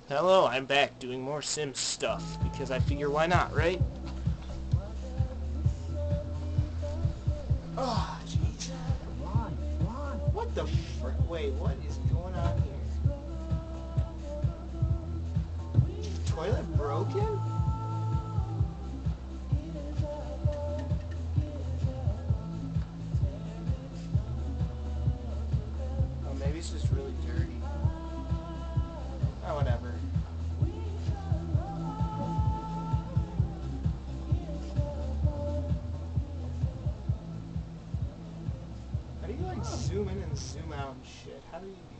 Hello, I'm back doing more Sims stuff, because I figure why not, right? Oh, jeez. What the frick? Wait, what is going on here? Toilet broken? Oh, maybe it's just really dirty. Oh, whatever. How do you, like, zoom in and zoom out and shit? How do you do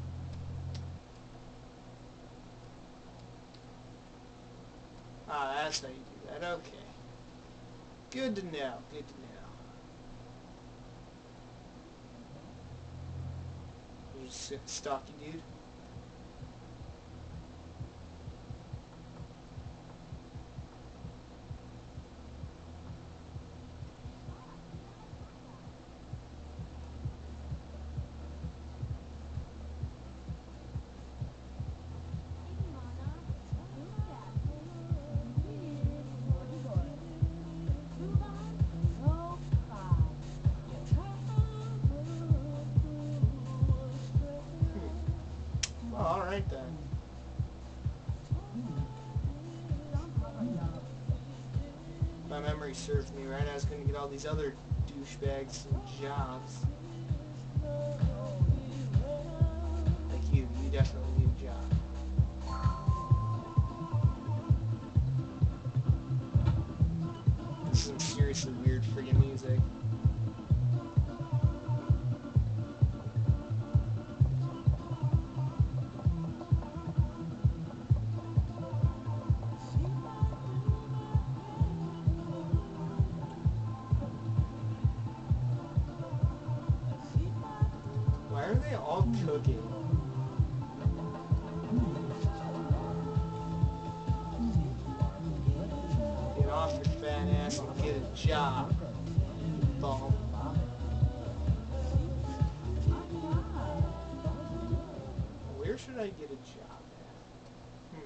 that? Ah, that's how you do that. Okay. Good to know. Good to know. You're just stalky dude. Well, alright then. My memory served me right. I was going to get all these other douchebags some jobs. Like you. You definitely need a job. This is some seriously weird friggin' music. Why are they all cooking? Get off your fat ass and get a job, bum. Where should I get a job at?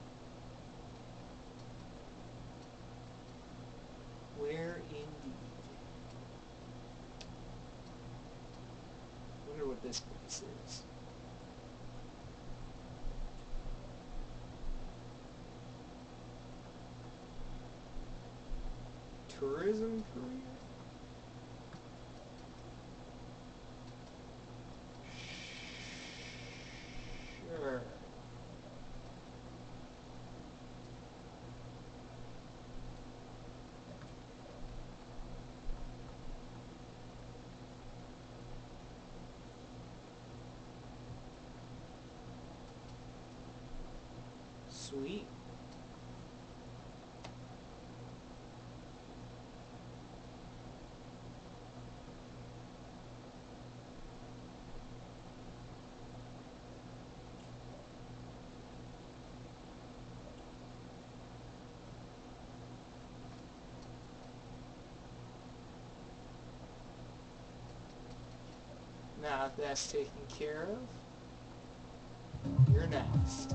Where indeed? Wonder what this place is. Tourism career? Sure. Sweet. Now if that's taken care of, you're next.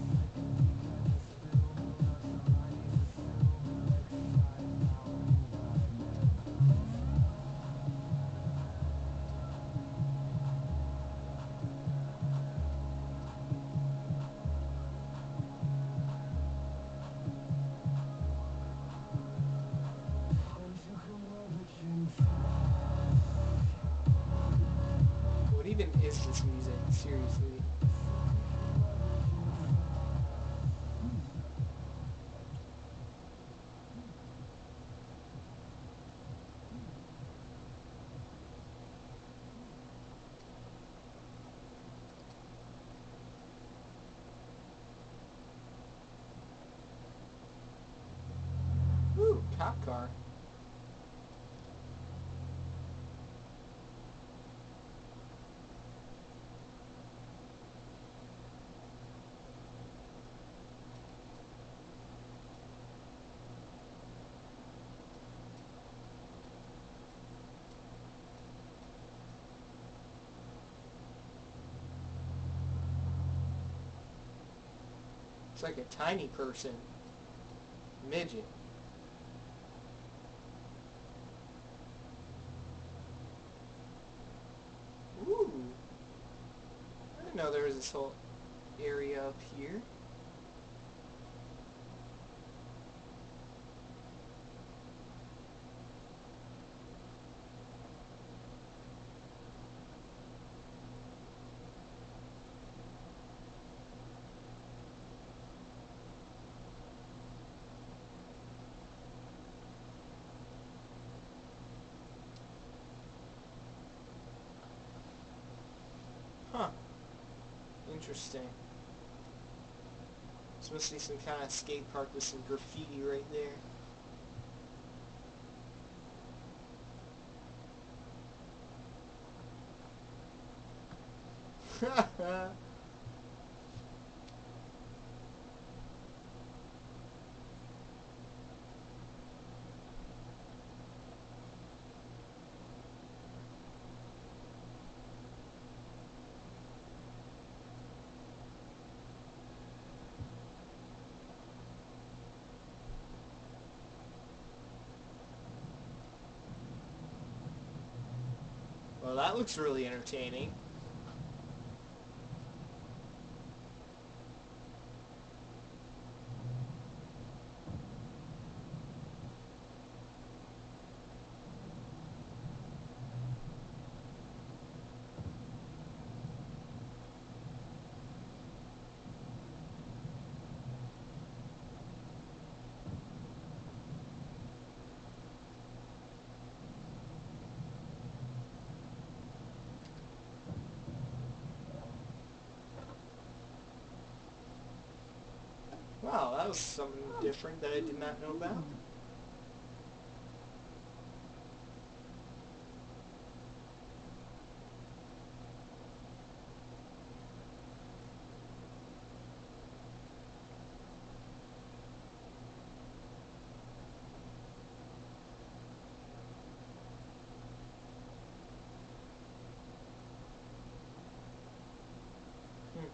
What even is this music? Seriously. Woo, cop car. Looks like a tiny person. Midget. Ooh. I didn't know there was this whole area up here. Huh. Interesting. This must be some kind of skate park with some graffiti right there. Well, that looks really entertaining. Wow, that was something different that I did not know about. Hmm.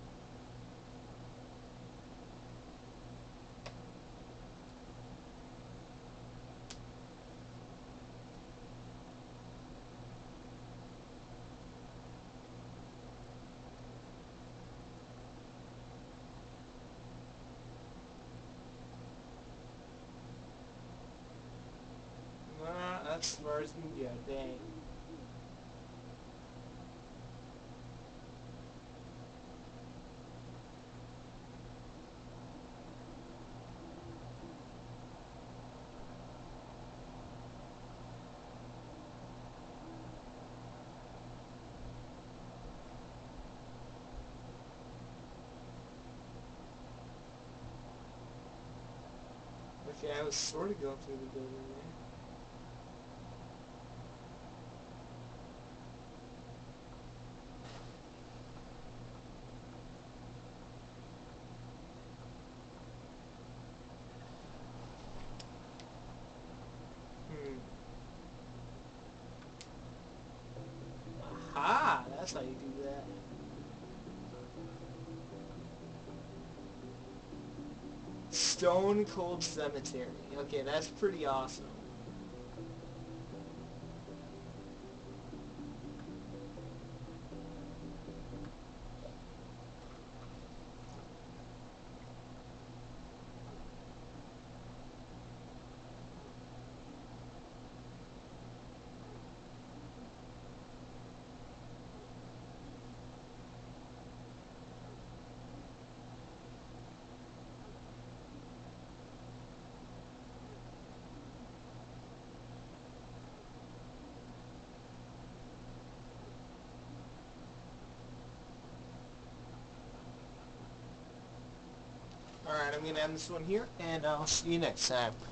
That's as far as you can go, dang. Okay, I was sort of going through the building there. Aha! That's how you do that. Stone Cold Cemetery. Okay, that's pretty awesome. Alright, I'm going to end this one here, and I'll see you next time.